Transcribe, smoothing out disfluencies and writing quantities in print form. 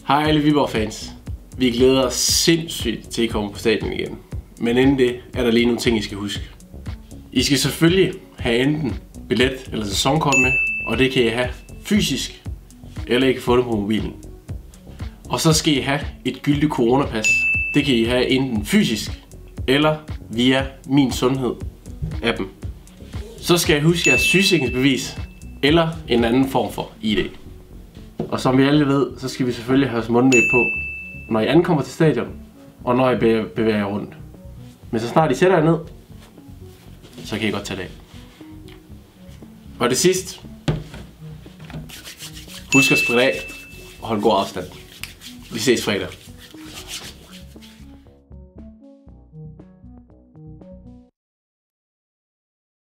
Hej alle Viborg fans. Vi glæder os sindssygt til at komme på stadion igen. Men inden det er der lige nogle ting I skal huske. I skal selvfølgelig have enten billet eller sæsonkort med, og det kan I have fysisk, eller I kan få det på mobilen. Og så skal I have et gyldigt coronapas. Det kan I have enten fysisk, eller via Min Sundhed appen. Så skal I huske jeres sygesikringsbevis, eller en anden form for ID. Og som vi alle ved, så skal vi selvfølgelig have vores mundbind på, når I ankommer til stadion, og når I bevæger jer rundt. Men så snart I sætter jer ned, så kan I godt tage det af. Og det sidste, husk at spritte af og holde god afstand. Vi ses fredag.